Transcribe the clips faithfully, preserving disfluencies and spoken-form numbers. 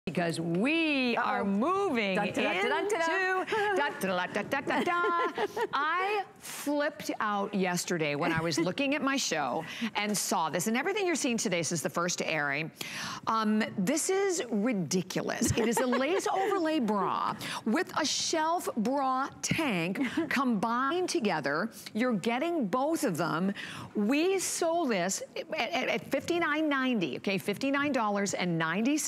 Because we Uh-oh. are moving dun, dun, into dun, dun, dun, dun, dun, dun, dun, dun. I flipped out yesterday when I was looking at my show and saw this, and everything you're seeing today since the first airing. Um, this is ridiculous. It is a lace overlay bra with a shelf bra tank combined together. You're getting both of them. We sold this at, at, at fifty-nine ninety, okay, fifty-nine ninety.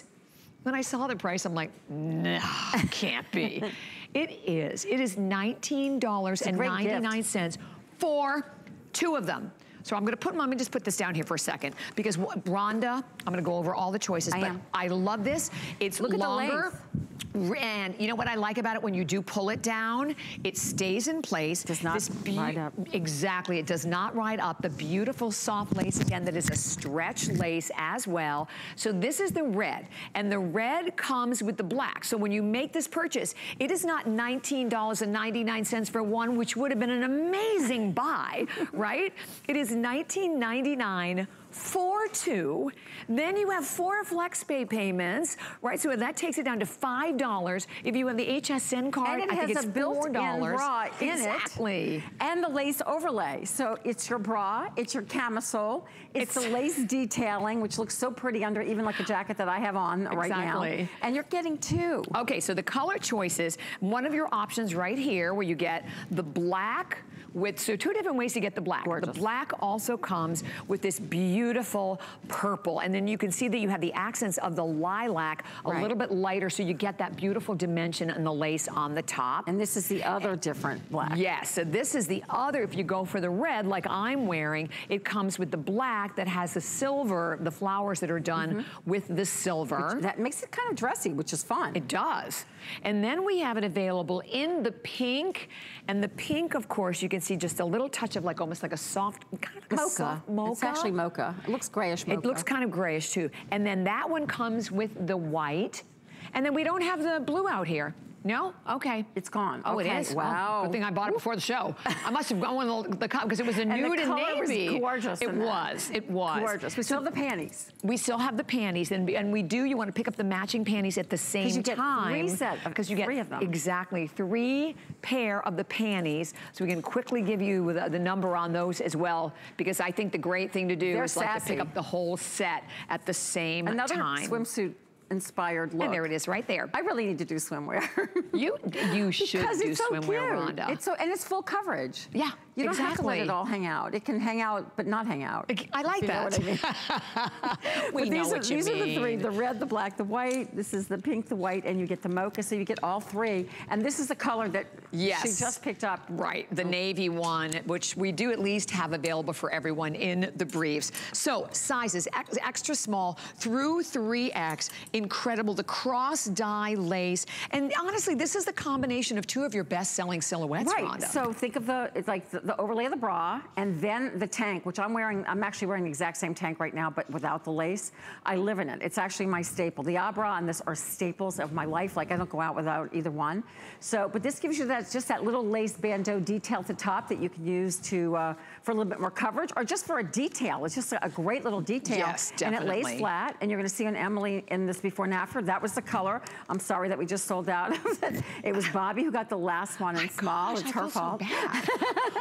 When I saw the price, I'm like, no, can't be. It is. It is nineteen ninety-nine for two of them. So I'm gonna put, let me just put this down here for a second, because Rhonda, I'm gonna go over all the choices, I but am. I love this. It's Look longer. At the length. And you know what I like about it? When you do pull it down, it stays in place. Does not this ride up. Exactly, it does not ride up. The beautiful soft lace, again, that is a stretch lace as well. So this is the red, and the red comes with the black. So when you make this purchase, it is not nineteen ninety-nine for one, which would have been an amazing buy, right? It is nineteen ninety-nine for two. Then you have four flex pay payments, right? So that takes it down to five dollars. If you have the H S N card, and it I has think it's a built-in bra in exactly. it. And the lace overlay. So it's your bra, it's your camisole, it's, it's the lace detailing, which looks so pretty under even like a jacket that I have on right exactly. now. And you're getting two. Okay, so the color choices, one of your options right here where you get the black with, so two different ways to get the black. Gorgeous. The black also comes with this beautiful purple, and then you can see that you have the accents of the lilac a right. little bit lighter, so you get that beautiful dimension and the lace on the top. And this is the other different black. Yes, so this is the other, if you go for the red like I'm wearing, it comes with the black that has the silver, the flowers that are done mm-hmm. with the silver. Which, that makes it kind of dressy, which is fun. It does. And then we have it available in the pink, and the pink, of course, you can see just a little touch of like almost like a soft, kind of like mocha. a soft mocha. It's actually mocha. It looks grayish mocha. It looks kind of grayish too. And then that one comes with the white. And then we don't have the blue out here. No? Okay. It's gone. Oh, okay. it is? Wow. Oh, good thing I bought it before the show. I must have gone with the color, because it was a and nude and navy. Was gorgeous. It was. It was. Gorgeous. We still have the panties. We still have the panties, and, and we do, you want to pick up the matching panties at the same time. Because you get three sets. Because you get three of them. Exactly. Three pair of the panties. So we can quickly give you the, the number on those as well, because I think the great thing to do They're is sassy. like to pick up the whole set at the same Another time. Another swimsuit inspired look. And there it is right there. I really need to do swimwear. you you should because do it's so swimwear, cute. Rhonda. It's so, and it's full coverage. Yeah, You don't exactly. have to let it all hang out. It can hang out, but not hang out. I like you that. Know what I mean? we but know these what are, you these mean. are the three, the red, the black, the white. This is the pink, the white, and you get the mocha, so you get all three. And this is the color that yes. she just picked up. Right, the navy one, which we do at least have available for everyone in the briefs. So sizes, ex extra small through three X, incredible, the cross dye lace. And honestly, this is the combination of two of your best-selling silhouettes, right. Rhonda. So think of the, it's like the, the overlay of the bra, and then the tank, which I'm wearing, I'm actually wearing the exact same tank right now, but without the lace. I live in it. It's actually my staple. The A bra and this are staples of my life. Like I don't go out without either one. So, but this gives you that, just that little lace bandeau detail at the top that you can use to, uh, for a little bit more coverage, or just for a detail. It's just a, a great little detail. Yes, definitely. And it lays flat, and you're gonna see on Emily in this before and after. That was the color. I'm sorry that we just sold out of it. It was Bobby who got the last one in My small. gosh, it's I her feel fault. So bad.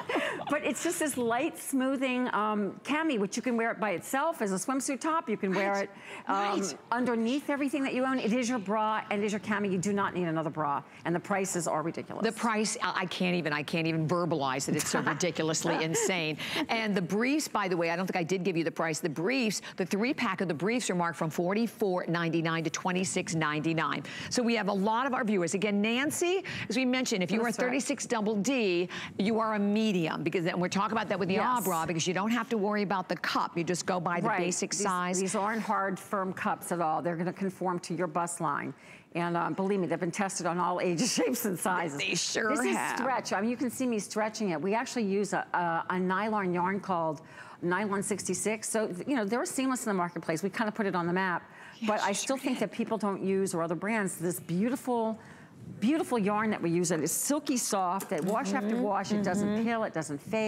But it's just this light, smoothing um, cami, which you can wear it by itself as a swimsuit top. You can wear right. it um, right. underneath everything that you own. It is your bra and it is your cami. You do not need another bra. And the prices are ridiculous. The price, I can't even, I can't even verbalize that it's so ridiculously insane. And the briefs, by the way, I don't think I did give you the price. The briefs, the three pack of the briefs are marked from forty-four ninety-nine to twenty-six ninety-nine. So we have a lot of our viewers. Again, Nancy, as we mentioned, if you are thirty-six double D, you are a medium, because then we're talking about that with the yes. A bra, because you don't have to worry about the cup. You just go by the right. basic these, size. These aren't hard, firm cups at all. They're gonna conform to your bust line. And um, believe me, they've been tested on all ages, shapes, and sizes. They sure this have. This is stretch. I mean, you can see me stretching it. We actually use a, a, a nylon yarn called Nylon sixty-six. So, you know, they're seamless in the marketplace. We kind of put it on the map. Yes, but I still sure think did. that people don't use, or other brands, this beautiful, beautiful yarn that we use. It is silky soft. That wash mm-hmm, after wash, mm-hmm. it doesn't peel, it doesn't fade.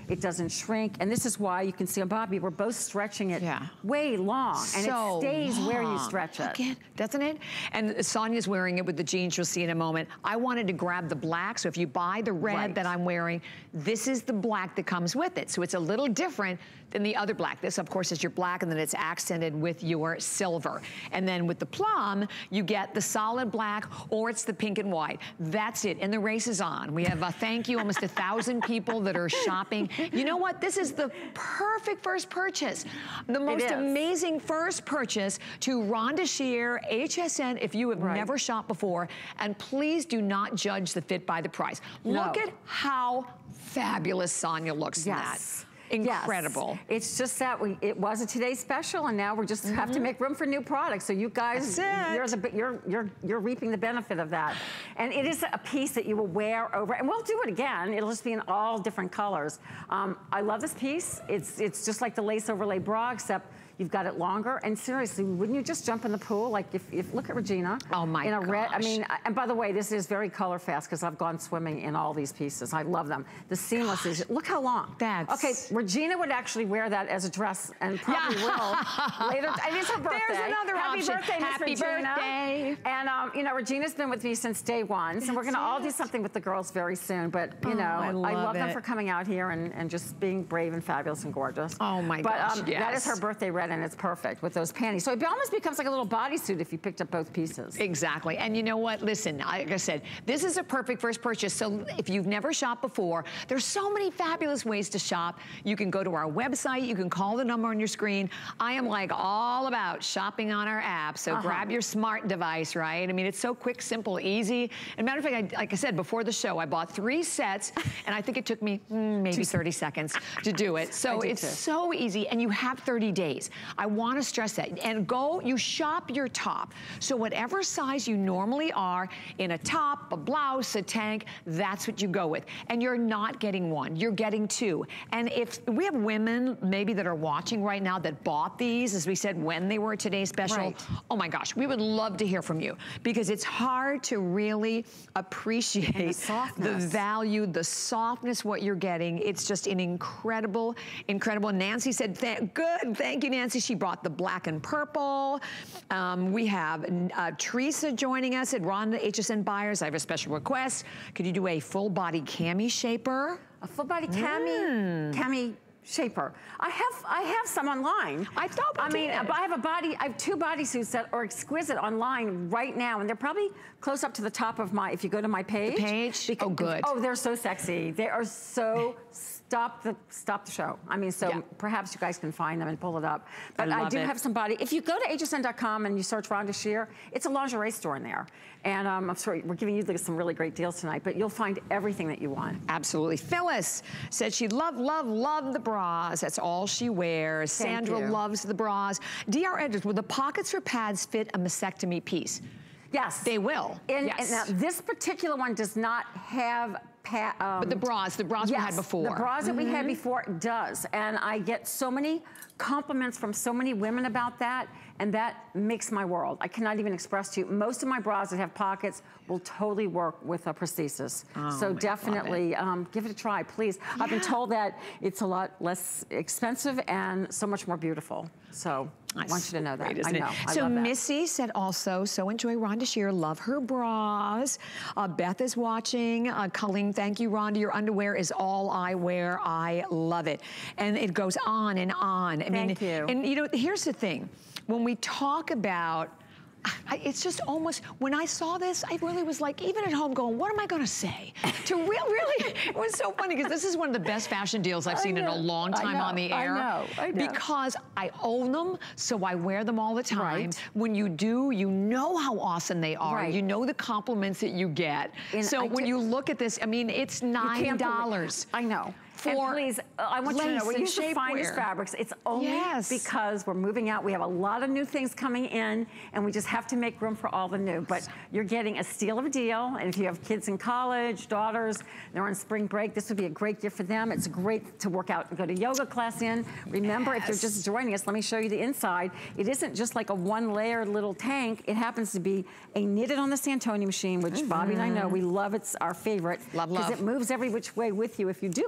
It doesn't shrink. And this is why you can see on Bobbi, we're both stretching it yeah. way long. And so it stays long. where you stretch it. Again, doesn't it? And Sonia's wearing it with the jeans you'll see in a moment. I wanted to grab the black, so if you buy the red right. that I'm wearing, this is the black that comes with it. So it's a little different than the other black. This, of course, is your black, and then it's accented with your silver. And then with the plum, you get the solid black, or it's the pink and white. That's it, and the race is on. We have a thank you, almost a thousand people that are shopping. You know what? This is the perfect first purchase. The most amazing first purchase to Rhonda Shear, H S N, if you have right. never shopped before. And please do not judge the fit by the price. No. Look at how fabulous Sonia looks yes. in that. Incredible. Yes. It's just that we, it was a Today's Special, and now we just mm-hmm. have to make room for new products. So you guys, you're, the, you're, you're, you're reaping the benefit of that. And it is a piece that you will wear over, and we'll do it again. It'll just be in all different colors. Um, I love this piece. It's, it's just like the lace overlay bra, except you've got it longer. And seriously, wouldn't you just jump in the pool? Like if, if look at Regina. Oh my In a gosh. red, I mean, and by the way, this is very color fast because I've gone swimming in all these pieces. I love them. The seamless is, look how long. That's... Okay, Regina would actually wear that as a dress and probably yeah. will later. It is her birthday. There's another Happy option. birthday, Miss Happy Regina. birthday. And um, you know, Regina's been with me since day one, so That's we're gonna it. all do something with the girls very soon. But you oh, know, I love, I love them it. for coming out here and, and just being brave and fabulous and gorgeous. Oh my but, gosh, um, yes. that is her birthday red, and it's perfect with those panties. So it almost becomes like a little bodysuit if you picked up both pieces. Exactly. And you know what? Listen, like I said, this is a perfect first purchase. So if you've never shopped before, there's so many fabulous ways to shop. You can go to our website. You can call the number on your screen. I am like all about shopping on our app. So uh-huh. grab your smart device, right? I mean, it's so quick, simple, easy. And matter of fact, I, like I said, before the show, I bought three sets, and I think it took me mm, maybe thirty seconds to do it. So it's too. so easy, and you have thirty days. I want to stress that. And go, you shop your top. So whatever size you normally are in a top, a blouse, a tank, that's what you go with. And you're not getting one, you're getting two. And if we have women maybe that are watching right now that bought these, as we said, when they were Today's Special, right. oh my gosh, we would love to hear from you, because it's hard to really appreciate the, the value, the softness, what you're getting. It's just an incredible, incredible. Nancy said, Th good, thank you, Nancy. She brought the black and purple. Um, we have uh, Teresa joining us at Rhonda H S N Buyers. I have a special request. Could you do a full body cami shaper? A full body cami, mm. cami shaper. I have I have some online. I thought I mean, did. I have a body, I have two bodysuits that are exquisite online right now, and they're probably close up to the top of my, if you go to my page. The page? Because, oh, good. Oh, they're so sexy. They are so Stop the stop the show. I mean, so yeah. perhaps you guys can find them and pull it up. But I, I do it. have some body. If you go to H S N dot com and you search Rhonda Shear, it's a lingerie store in there. And um, I'm sorry, we're giving you some really great deals tonight, but you'll find everything that you want. Absolutely. Phyllis said she loved, loved, loved the bras. That's all she wears. Thank Sandra you. loves the bras. D R Edwards, will the pockets for pads fit a mastectomy piece? Yes. They will. And, yes. and now, this particular one does not have Pa um, but the bras, the bras yes, we had before. the bras mm-hmm. that we had before does. And I get so many compliments from so many women about that, and that makes my world. I cannot even express to you. Most of my bras that have pockets will totally work with a prosthesis. Oh, so definitely um, give it a try, please. Yeah. I've been told that it's a lot less expensive and so much more beautiful. So I want you to know that. Great, I know. It? I so love that. Missy said also, so enjoy Rhonda Shear, love her bras. Uh, Beth is watching. Uh, Colleen, thank you, Rhonda. Your underwear is all I wear. I love it. And it goes on and on. I thank mean, you. And you know, here's the thing. When we talk about I, it's just almost, when I saw this, I really was like, even at home going, what am I gonna say? To real, really, it was so funny because this is one of the best fashion deals I've seen in a long time on the air. I know, I know. Because I own them, so I wear them all the time. Right. When you do, you know how awesome they are. Right. You know the compliments that you get. And so I when you look at this, I mean, it's nine dollars. I know. For and please, I want you to know, we use the finest fabrics. It's only yes. because we're moving out. We have a lot of new things coming in, and we just have to make room for all the new. But you're getting a steal of a deal, and if you have kids in college, daughters, they're on spring break, this would be a great gift for them. It's great to work out and go to yoga class in. Remember, yes. if you're just joining us, let me show you the inside. It isn't just like a one-layer little tank. It happens to be a knitted on the Santoni machine, which mm-hmm. Bobbi and I know we love. It's our favorite. Love, love. Because it moves every which way with you if you do go to class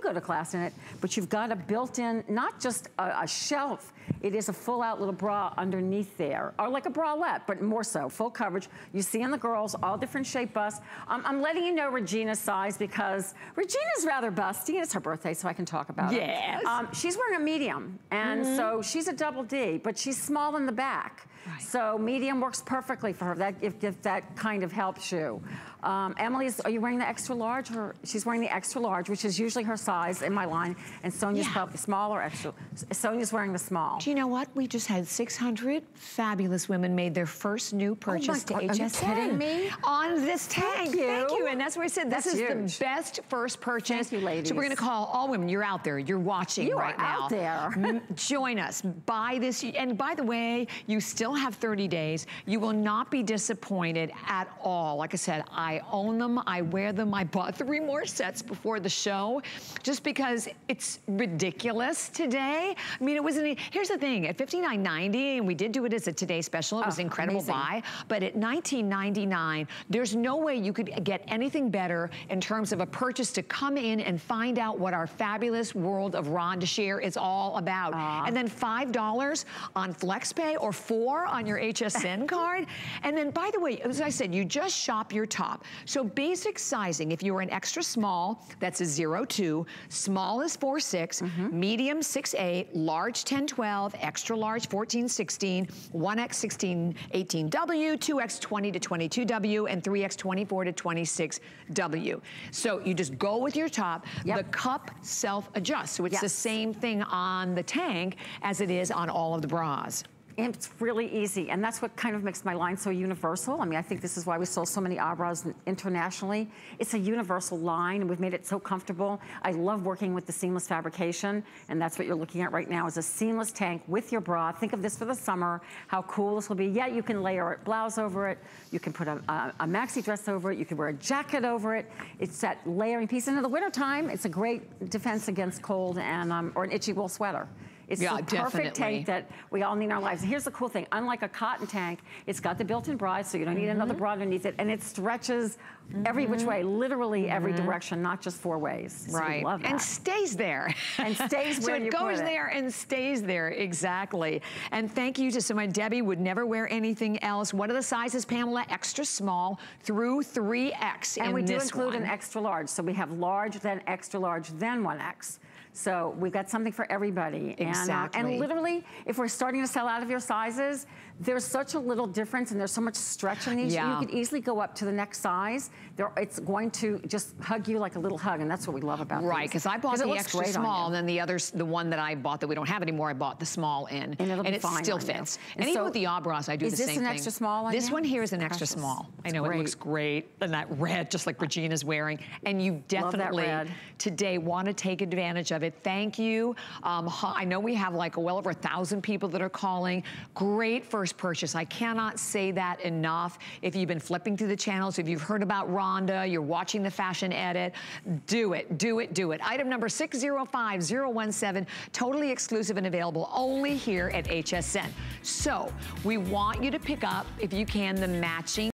fasten it, but you've got a built-in, not just a, a shelf, it is a full-out little bra underneath there, or like a bralette, but more so, full coverage. You see in the girls, all different shape busts. Um, I'm letting you know Regina's size because Regina's rather busty. It's her birthday, so I can talk about yes. it. Yes. Um, she's wearing a medium, and mm-hmm. so she's a double D, but she's small in the back. Right. So medium works perfectly for her, that, if, if that kind of helps you. Um, Emily's, are you wearing the extra large? Or she's wearing the extra large, which is usually her size in my line, and Sonia's yeah. probably small or extra. Sonia's wearing the small. Do you know what? We just had six hundred fabulous women made their first new purchase oh to H S N. Are you kidding me? On this tank. Thank you. Thank you. And that's why I said this that's is huge. the best first purchase. Thank you, ladies. So we're going to call all women. You're out there. You're watching you right are now. out there. Join us. Buy this. And by the way, you still have thirty days. You will not be disappointed at all. Like I said, I own them. I wear them. I bought three more sets before the show just because it's ridiculous today. I mean, it wasn't, here's the thing, at fifty-nine ninety, and we did do it as a Today Special, it was oh, an incredible amazing. buy, but at nineteen ninety-nine, there's no way you could get anything better in terms of a purchase to come in and find out what our fabulous world of Rhonda Shear is all about. Uh. And then five dollars on FlexPay or four on your H S N card. And then, by the way, as I said, you just shop your top. So basic sizing, if you're an extra small, that's a zero two, small is four six, mm-hmm. medium six eight, large ten twelve, extra large fourteen sixteen, one X sixteen eighteen W, two X twenty to twenty-two W, and three X twenty-four to twenty-six W. So you just go with your top. Yep. The cup self-adjusts. So it's yes. the same thing on the tank as it is on all of the bras. It's really easy, and that's what kind of makes my line so universal. I mean, I think this is why we sold so many Abras internationally. It's a universal line, and we've made it so comfortable. I love working with the seamless fabrication, and that's what you're looking at right now is a seamless tank with your bra. Think of this for the summer, how cool this will be. Yeah, you can layer a blouse over it. You can put a, a, a maxi dress over it. You can wear a jacket over it. It's that layering piece. And in the wintertime, it's a great defense against cold and um, or an itchy wool sweater. It's yeah, the perfect definitely. tank that we all need in our lives. And here's the cool thing. Unlike a cotton tank, it's got the built-in bra, so you don't need mm-hmm. another bra underneath it. And it stretches mm-hmm. every which way, literally mm-hmm. every direction, not just four ways. So right. we love that. And stays there. And stays where so you it goes put there it. and stays there, exactly. And thank you to so my Debbie would never wear anything else. What are the sizes, Pamela? Extra small through three X and in we do this include one. an extra large. So we have large, then extra large, then one X. So we've got something for everybody. Exactly. And, uh, and literally, if we're starting to sell out of your sizes, there's such a little difference and there's so much stretch in these. Yeah. You could easily go up to the next size. There, it's going to just hug you like a little hug, and that's what we love about Right, because I bought the extra small, and then the others, the one that I bought that we don't have anymore, I bought the small in. And, it'll and be it fine still on fits. You. And, and even so, with the Abras, I do the same thing. Is this an extra small on This you? one here is an Precious. extra small. It's I know, great. it looks great. And that red, just like Regina's wearing. And you definitely, today, want to take advantage of it. Thank you. Um, I know we have like well over a thousand people that are calling. Great first purchase. I cannot say that enough. If you've been flipping through the channels, if you've heard about Rhonda, you're watching the fashion edit, do it, do it, do it. Item number six zero five zero one seven, totally exclusive and available only here at H S N. So we want you to pick up, if you can, the matching